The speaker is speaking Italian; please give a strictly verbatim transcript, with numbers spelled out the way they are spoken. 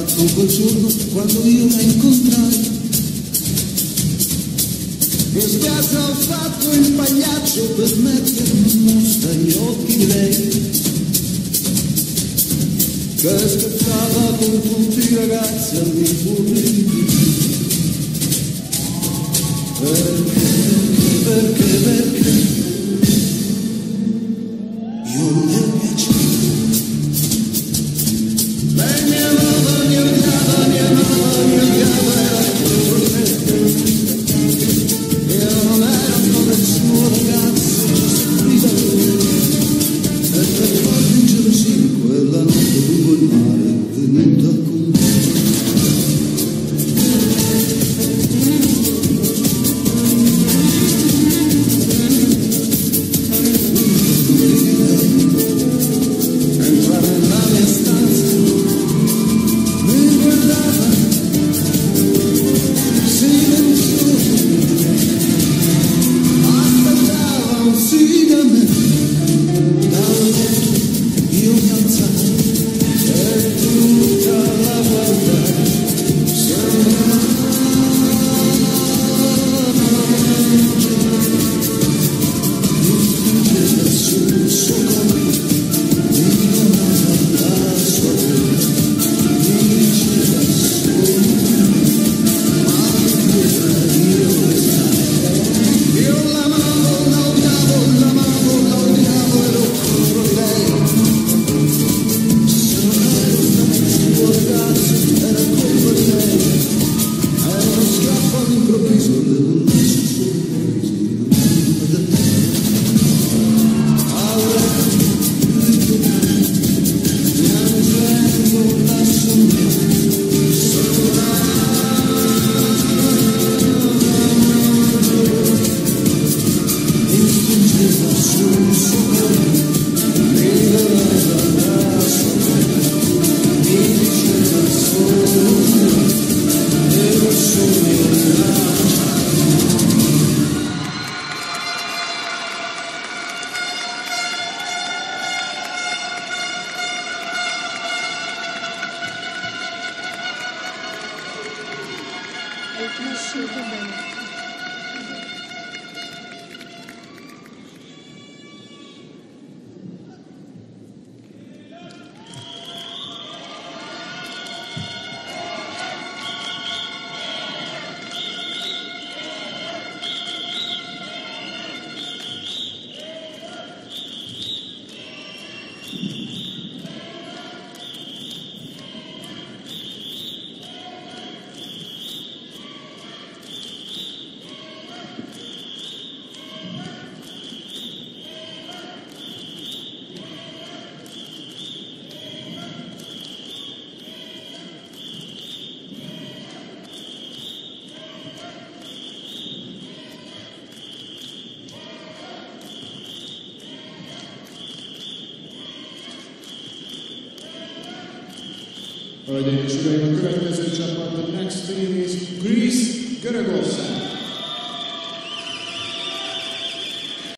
fatto quel giorno quando io la incontrai. In spiaggia ho fatto il pagliaccio per mettere in mostra gli occhi di lei, che scherzava con tutti i ragazzi all'infuori. Perché, perché, perché io le piacevo. Lei mi amava, mi odiava, mi amava, mi odiava, era contro di me. Io non ero come il suo ragazzo, ci soffriva lui. E per farmi ingelosire quella notte lungo il mare è venuta con me. Entrare nella mia stanza, mi guardava silenzioso, aspettava un sì da me. Dal letto io mi alzavo e tutta la guardai. Sembrava mi stringeva sul suo corpo, mi donava la sua voce, mi diceva solo ma pietra io restavo. Io l'amavo, la odiavo, l'amavo, la odiavo ero contro di lei. Se non ero stato il suo ragazzo era colpa di lei. Era uno schiaffo all'improvviso, avevo il naso sul viso di non da te. A letto, piangendo la sua mi stringeva sul suo corpo, mi donava la sua voce, mi diceva solo ero solo Hai conosciuto bene. Alright, then, should I correct message about the next theme is Greece Garagosa.